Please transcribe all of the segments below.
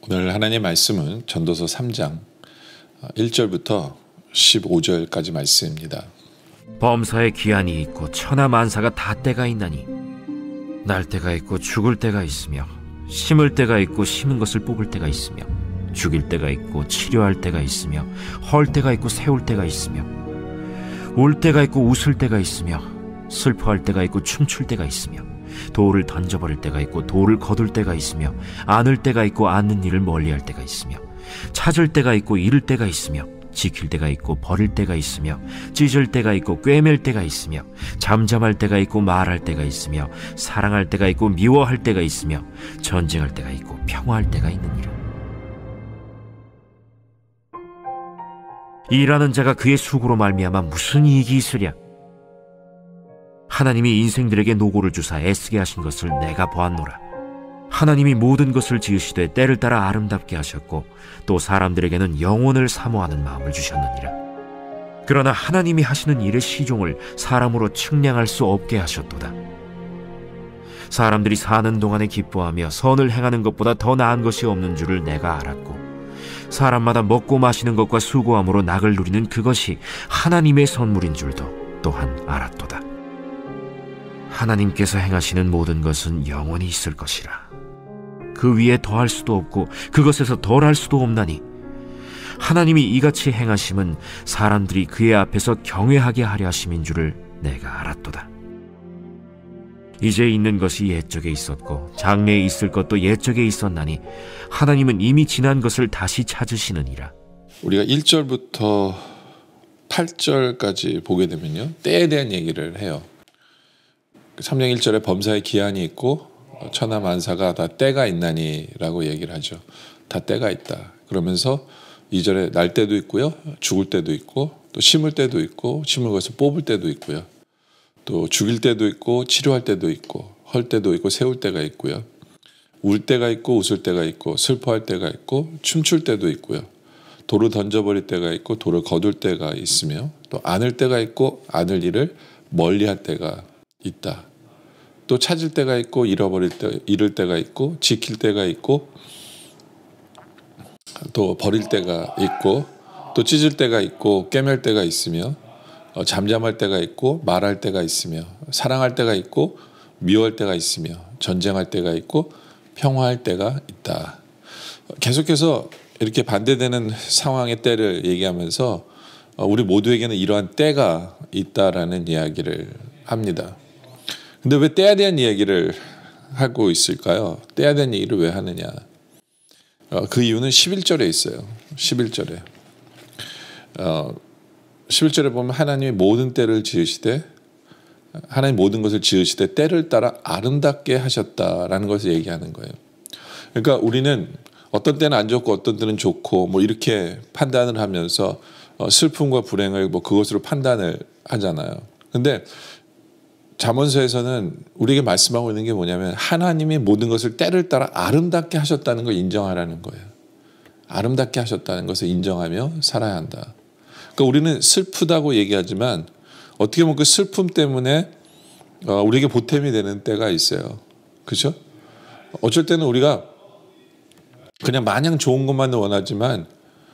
오늘 하나님의 말씀은 전도서 3장 1절부터 15절까지 말씀입니다. 범사에 기한이 있고 천하 만사가 다 때가 있나니 날 때가 있고 죽을 때가 있으며 심을 때가 있고 심은 것을 뽑을 때가 있으며 죽일 때가 있고 치료할 때가 있으며 헐 때가 있고 세울 때가 있으며 울 때가 있고 웃을 때가 있으며 슬퍼할 때가 있고 춤출 때가 있으며 돌을 던져버릴 때가 있고 돌을 거둘 때가 있으며 안을 때가 있고 안는 일을 멀리할 때가 있으며 찾을 때가 있고 잃을 때가 있으며 지킬 때가 있고 버릴 때가 있으며 찢을 때가 있고 꿰맬 때가 있으며 잠잠할 때가 있고 말할 때가 있으며 사랑할 때가 있고 미워할 때가 있으며 전쟁할 때가 있고 평화할 때가 있느니라. 일하는 자가 그의 수고로 말미암아 무슨 이익이 있으랴. 하나님이 인생들에게 노고를 주사 애쓰게 하신 것을 내가 보았노라. 하나님이 모든 것을 지으시되 때를 따라 아름답게 하셨고 또 사람들에게는 영혼을 사모하는 마음을 주셨느니라. 그러나 하나님이 하시는 일의 시종을 사람으로 측량할 수 없게 하셨도다. 사람들이 사는 동안에 기뻐하며 선을 행하는 것보다 더 나은 것이 없는 줄을 내가 알았고 사람마다 먹고 마시는 것과 수고함으로 낙을 누리는 그것이 하나님의 선물인 줄도 또한 알았도다. 하나님께서 행하시는 모든 것은 영원히 있을 것이라. 그 위에 더할 수도 없고 그것에서 덜할 수도 없나니 하나님이 이같이 행하심은 사람들이 그의 앞에서 경외하게 하려 하심인 줄을 내가 알았도다. 이제 있는 것이 옛적에 있었고 장래에 있을 것도 옛적에 있었나니 하나님은 이미 지난 것을 다시 찾으시느니라. 우리가 1절부터 8절까지 보게 되면요, 때에 대한 얘기를 해요. 3장 1절에 범사에 기한이 있고 천하 만사가 다 때가 있나니 라고 얘기를 하죠. 다 때가 있다. 그러면서 2절에 날 때도 있고요, 죽을 때도 있고 또 심을 때도 있고 심을 것을 뽑을 때도 있고요, 또 죽일 때도 있고 치료할 때도 있고 헐 때도 있고 세울 때가 있고요, 울 때가 있고 웃을 때가 있고 슬퍼할 때가 있고 춤출 때도 있고요, 돌을 던져버릴 때가 있고 돌을 거둘 때가 있으며 또 안을 때가 있고 안을 일을 멀리할 때가 있다. 또 찾을 때가 있고 잃을 때가 있고 지킬 때가 있고 또 버릴 때가 있고 또 찢을 때가 있고 꿰맬 때가 있으며 잠잠할 때가 있고 말할 때가 있으며 사랑할 때가 있고 미워할 때가 있으며 전쟁할 때가 있고 평화할 때가 있다. 계속해서 이렇게 반대되는 상황의 때를 얘기하면서 우리 모두에게는 이러한 때가 있다라는 이야기를 합니다. 근데 왜 때에 대한 이야기를 하고 있을까요? 때에 대한 얘기를 왜 하느냐? 그 이유는 11절에 있어요. 11절에. 11절에 보면 하나님이 모든 때를 지으시되 하나님 모든 것을 지으시되 때를 따라 아름답게 하셨다라는 것을 얘기하는 거예요. 그러니까 우리는 어떤 때는 안 좋고 어떤 때는 좋고 뭐 이렇게 판단을 하면서 슬픔과 불행을 뭐 그것으로 판단을 하잖아요. 근데 잠언서에서는 우리에게 말씀하고 있는 게 뭐냐면 하나님이 모든 것을 때를 따라 아름답게 하셨다는 걸 인정하라는 거예요. 아름답게 하셨다는 것을 인정하며 살아야 한다. 그러니까 우리는 슬프다고 얘기하지만 어떻게 보면 그 슬픔 때문에 우리에게 보탬이 되는 때가 있어요. 그렇죠? 어쩔 때는 우리가 그냥 마냥 좋은 것만 원하지만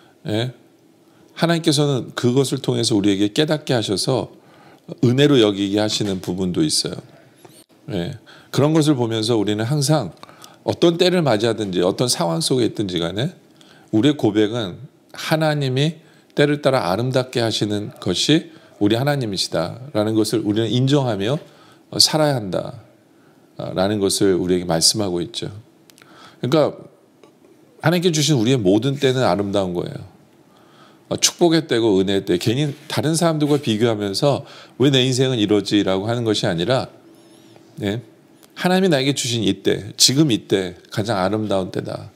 하나님께서는 그것을 통해서 우리에게 깨닫게 하셔서 은혜로 여기게 하시는 부분도 있어요. 그런 것을 보면서 우리는 항상 어떤 때를 맞이하든지 어떤 상황 속에 있든지 간에 우리의 고백은 하나님이 때를 따라 아름답게 하시는 것이 우리 하나님이시다라는 것을 우리는 인정하며 살아야 한다라는 것을 우리에게 말씀하고 있죠. 그러니까 하나님께 주신 우리의 모든 때는 아름다운 거예요. 축복의 때고 은혜의 때, 괜히 다른 사람들과 비교하면서 왜 내 인생은 이러지라고 하는 것이 아니라 하나님이 나에게 주신 이때, 지금 이때 가장 아름다운 때다.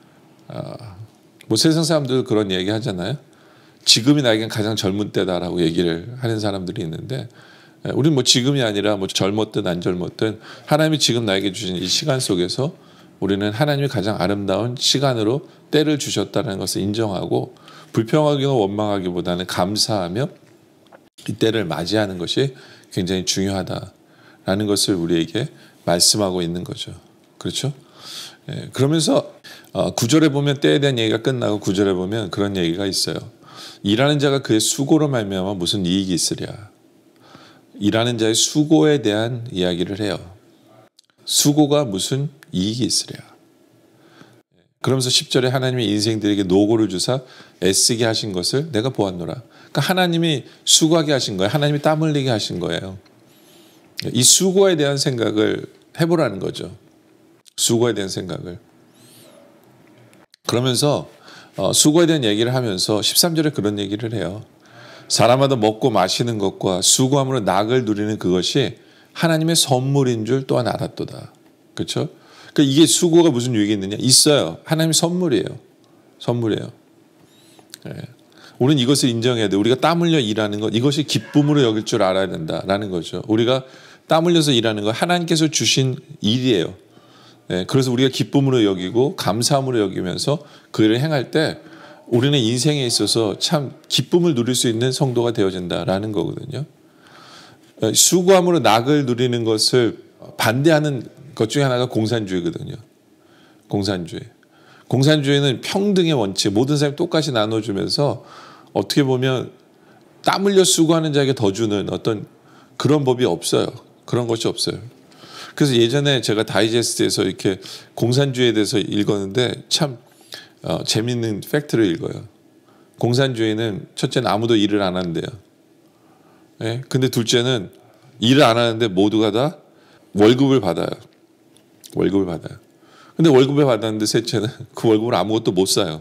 뭐 세상 사람들 그런 얘기 하잖아요. 지금이 나에겐 가장 젊은 때다라고 얘기를 하는 사람들이 있는데 우리는 뭐 지금이 아니라 뭐 젊었든 안 젊었든 하나님이 지금 나에게 주신 이 시간 속에서 우리는 하나님이 가장 아름다운 시간으로 때를 주셨다는 것을 인정하고 불평하기나 원망하기보다는 감사하며 이 때를 맞이하는 것이 굉장히 중요하다라는 것을 우리에게 말씀하고 있는 거죠. 그렇죠? 그러면서 9절에 보면 때에 대한 얘기가 끝나고 9절에 보면 그런 얘기가 있어요. 일하는 자가 그의 수고로 말미암아 무슨 이익이 있으랴. 일하는 자의 수고에 대한 이야기를 해요. 수고가 무슨 이익이 있으랴. 그러면서 10절에 하나님이 인생들에게 노고를 주사 애쓰게 하신 것을 내가 보았노라. 그러니까 하나님이 수고하게 하신 거예요. 하나님이 땀 흘리게 하신 거예요. 이 수고에 대한 생각을 해보라는 거죠. 수고에 대한 생각을. 그러면서 수고에 대한 얘기를 하면서 13절에 그런 얘기를 해요. 사람마다 먹고 마시는 것과 수고함으로 낙을 누리는 그것이 하나님의 선물인 줄 또한 알았도다. 그렇죠? 그러니까 이게 수고가 무슨 유익이 있느냐? 있어요. 하나님의 선물이에요. 선물이에요. 우리는 이것을 인정해야 돼. 우리가 땀 흘려 일하는 것, 이것이 기쁨으로 여길 줄 알아야 된다라는 거죠. 우리가 땀 흘려서 일하는 것, 하나님께서 주신 일이에요. 그래서 우리가 기쁨으로 여기고 감사함으로 여기면서 그 일을 행할 때 우리는 인생에 있어서 참 기쁨을 누릴 수 있는 성도가 되어진다라는 거거든요. 수고함으로 낙을 누리는 것을 반대하는 것 중에 하나가 공산주의거든요. 공산주의. 공산주의는 평등의 원칙, 모든 사람이 똑같이 나눠주면서 어떻게 보면 땀 흘려 수고하는 자에게 더 주는 어떤 그런 법이 없어요. 그런 것이 없어요. 그래서 예전에 제가 다이제스트에서 이렇게 공산주의에 대해서 읽었는데 참 재밌는 팩트를 읽어요. 공산주의는 첫째는 아무도 일을 안 한대요. 근데 둘째는 일을 안 하는데 모두가 다 월급을 받아요. 월급을 받아요. 근데 월급을 받았는데 셋째는 그 월급을 아무것도 못 사요.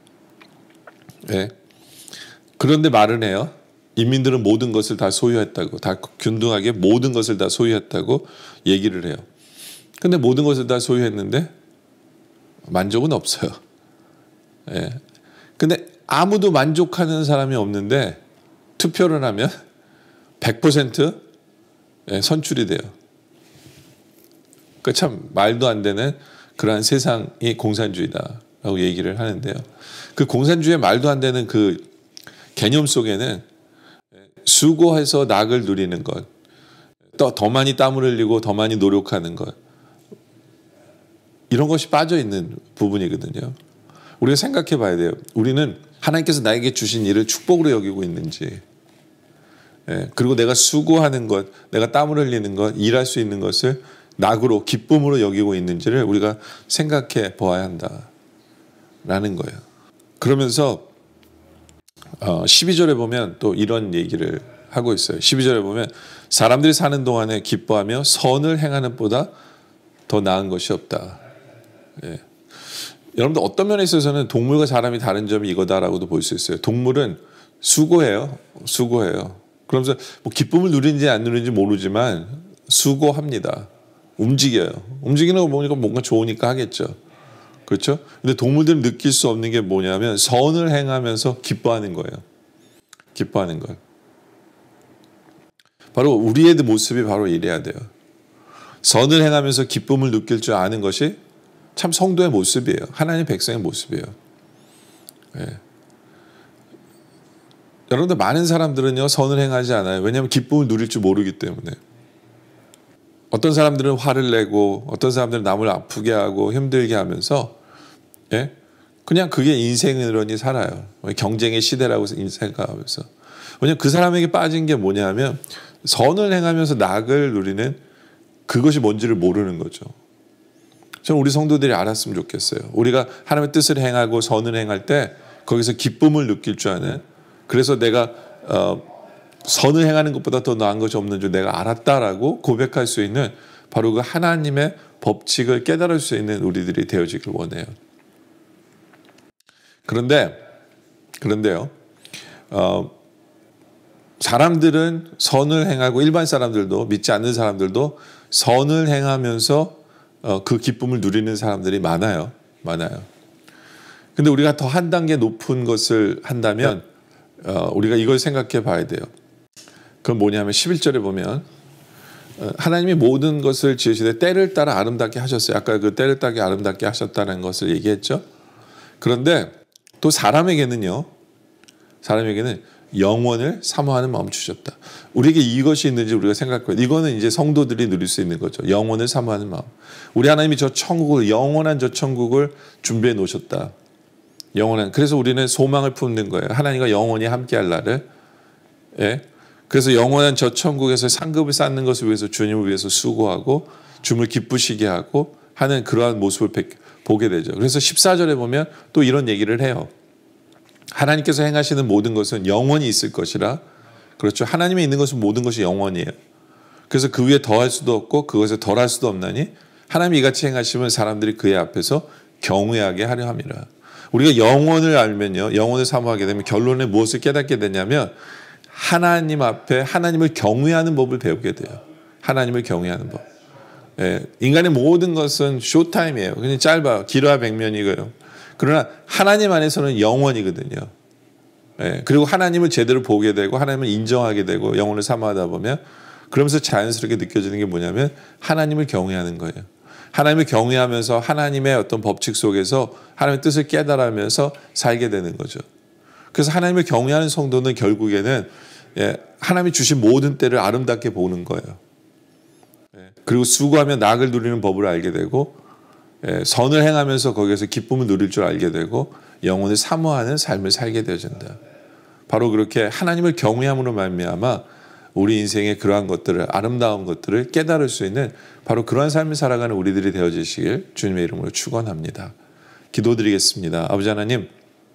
그런데 말은 해요. 인민들은 모든 것을 다 소유했다고, 다 균등하게 모든 것을 다 소유했다고 얘기를 해요. 근데 모든 것을 다 소유했는데 만족은 없어요. 근데 아무도 만족하는 사람이 없는데 투표를 하면 100% 선출이 돼요. 그러니까 참 말도 안 되는 그러한 세상이 공산주의다라고 얘기를 하는데요. 그 공산주의의 말도 안 되는 그 개념 속에는 수고해서 낙을 누리는 것, 또 더 많이 땀을 흘리고 더 많이 노력하는 것, 이런 것이 빠져 있는 부분이거든요. 우리가 생각해 봐야 돼요. 우리는 하나님께서 나에게 주신 일을 축복으로 여기고 있는지, 그리고 내가 수고하는 것, 내가 땀을 흘리는 것, 일할 수 있는 것을 낙으로, 기쁨으로 여기고 있는지를 우리가 생각해 보아야 한다라는 거예요. 그러면서 12절에 보면 또 이런 얘기를 하고 있어요. 12절에 보면 사람들이 사는 동안에 기뻐하며 선을 행하는 보다 더 나은 것이 없다. 여러분들 어떤 면에 있어서는 동물과 사람이 다른 점이 이거다라고도 볼 수 있어요. 동물은 수고해요. 수고해요. 그러면서 뭐 기쁨을 누리는지 안 누리는지 모르지만 수고합니다. 움직여요. 움직이는 거 보니까 뭔가 좋으니까 하겠죠. 그렇죠? 근데 동물들은 느낄 수 없는 게 뭐냐면 선을 행하면서 기뻐하는 거예요. 기뻐하는 것. 바로 우리의 모습이 바로 이래야 돼요. 선을 행하면서 기쁨을 느낄 줄 아는 것이 참 성도의 모습이에요. 하나님의 백성의 모습이에요. 여러분들 많은 사람들은요 선을 행하지 않아요. 왜냐하면 기쁨을 누릴 줄 모르기 때문에. 어떤 사람들은 화를 내고 어떤 사람들은 남을 아프게 하고 힘들게 하면서 그냥 그게 인생으로니 살아요. 경쟁의 시대라고 생각하면서. 왜냐하면 그 사람에게 빠진 게 뭐냐면 선을 행하면서 낙을 누리는 그것이 뭔지를 모르는 거죠. 저는 우리 성도들이 알았으면 좋겠어요. 우리가 하나님의 뜻을 행하고 선을 행할 때 거기서 기쁨을 느낄 줄 아는, 그래서 내가 선을 행하는 것보다 더 나은 것이 없는 줄 내가 알았다라고 고백할 수 있는 바로 그 하나님의 법칙을 깨달을 수 있는 우리들이 되어지길 원해요. 그런데요, 사람들은 선을 행하고 일반 사람들도 믿지 않는 사람들도 선을 행하면서 그 기쁨을 누리는 사람들이 많아요. 근데 우리가 더 한 단계 높은 것을 한다면 우리가 이걸 생각해 봐야 돼요. 그건 뭐냐면 11절에 보면 하나님이 모든 것을 지으시되 때를 따라 아름답게 하셨어요. 아까 그 때를 따라 아름답게 하셨다는 것을 얘기했죠. 그런데 또 사람에게는 영원을 사모하는 마음 주셨다. 우리에게 이것이 있는지 우리가 생각해요. 이거는 이제 성도들이 누릴 수 있는 거죠. 영원을 사모하는 마음. 우리 하나님이 저 천국을, 영원한 저 천국을 준비해 놓으셨다. 영원한. 그래서 우리는 소망을 품는 거예요. 하나님과 영원히 함께할 날을. 예. 그래서 영원한 저 천국에서 상급을 쌓는 것을 위해서 주님을 위해서 수고하고 주님을 기쁘시게 하고 하는 그러한 모습을 보게 되죠. 그래서 14절에 보면 또 이런 얘기를 해요. 하나님께서 행하시는 모든 것은 영원히 있을 것이라. 그렇죠. 하나님이 있는 것은 모든 것이 영원이에요. 그래서 그 위에 더할 수도 없고 그것에 덜할 수도 없나니 하나님이 이같이 행하시면 사람들이 그의 앞에서 경외하게 하려 함이라. 우리가 영원을 알면요, 영원을 사모하게 되면 결론에 무엇을 깨닫게 되냐면 하나님 앞에 하나님을 경외하는 법을 배우게 돼요. 하나님을 경외하는 법. 예, 인간의 모든 것은 쇼타임이에요. 그냥 짧아요. 길어야 백년이고요. 그러나 하나님 안에서는 영원이거든요. 예, 그리고 하나님을 제대로 보게 되고 하나님을 인정하게 되고 영혼을 사모하다 보면 그러면서 자연스럽게 느껴지는 게 뭐냐면 하나님을 경외하는 거예요. 하나님을 경외하면서 하나님의 어떤 법칙 속에서 하나님의 뜻을 깨달으면서 살게 되는 거죠. 그래서 하나님을 경외하는 성도는 결국에는 하나님이 주신 모든 때를 아름답게 보는 거예요. 그리고 수고하며 낙을 누리는 법을 알게 되고 선을 행하면서 거기에서 기쁨을 누릴 줄 알게 되고 영혼을 사모하는 삶을 살게 되어진다. 바로 그렇게 하나님을 경외함으로 말미암아 우리 인생의 그러한 것들을, 아름다운 것들을 깨달을 수 있는 바로 그러한 삶을 살아가는 우리들이 되어지시길 주님의 이름으로 축원합니다. 기도드리겠습니다. 아버지 하나님,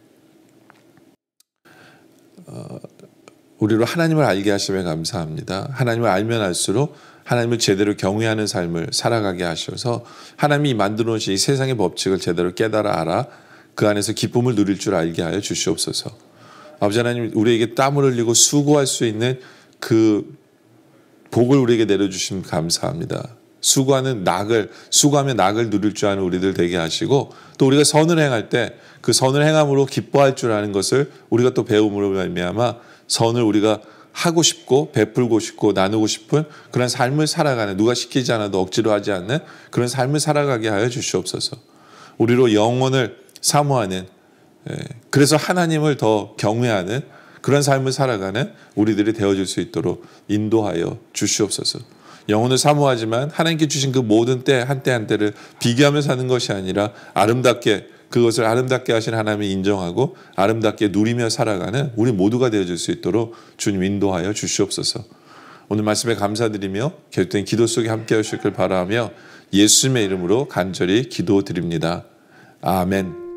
우리로 하나님을 알게 하심에 감사합니다. 하나님을 알면 알수록 하나님을 제대로 경외하는 삶을 살아가게 하셔서 하나님이 만들어 놓으신 이 세상의 법칙을 제대로 깨달아 알아 그 안에서 기쁨을 누릴 줄 알게 하여 주시옵소서. 아버지 하나님, 우리에게 땀을 흘리고 수고할 수 있는 그 복을 우리에게 내려주시면 감사합니다. 수고하면 낙을 누릴 줄 아는 우리들 되게 하시고 또 우리가 선을 행할 때 그 선을 행함으로 기뻐할 줄 아는 것을 우리가 또 배움으로 말미암아 선을 우리가 하고 싶고 베풀고 싶고 나누고 싶은 그런 삶을 살아가는, 누가 시키지 않아도 억지로 하지 않는 그런 삶을 살아가게 하여 주시옵소서. 우리로 영혼을 사모하는, 그래서 하나님을 더 경외하는 그런 삶을 살아가는 우리들이 되어질 수 있도록 인도하여 주시옵소서. 영혼을 사모하지만 하나님께 주신 그 모든 때 한 때 한 때를 비교하며 사는 것이 아니라 그것을 아름답게 하신 하나님을 인정하고 아름답게 누리며 살아가는 우리 모두가 되어질 수 있도록 주님 인도하여 주시옵소서. 오늘 말씀에 감사드리며 계속된 기도 속에 함께 하실 걸 바라며 예수님의 이름으로 간절히 기도드립니다. 아멘.